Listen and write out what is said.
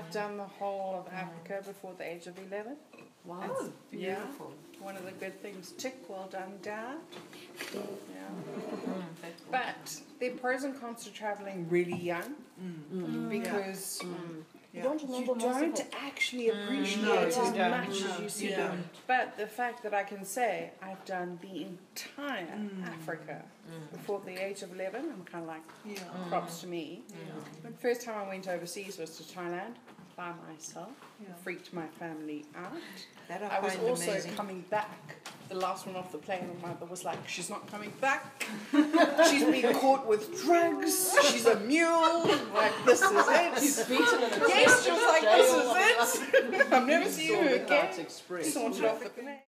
I've done the whole of Africa before the age of 11. Wow, It's beautiful. One of the good things. Tick, well done, Dad. Yeah. But there are pros and cons to travelling really young because you don't actually appreciate it as much as you see. But the fact that I can say I've done the entire Africa before the age of 11, I'm kind of like, props to me. The first time I went overseas was to Thailand by myself. Freaked my family out. I was also coming back. The last one off the plane, my mother was like, she's not coming back. She's been caught with drugs. She's a mule. Like, this is it. She's beaten in a Yes, she was like, this is it. I've never seen her again. Express. Sorted off the plane.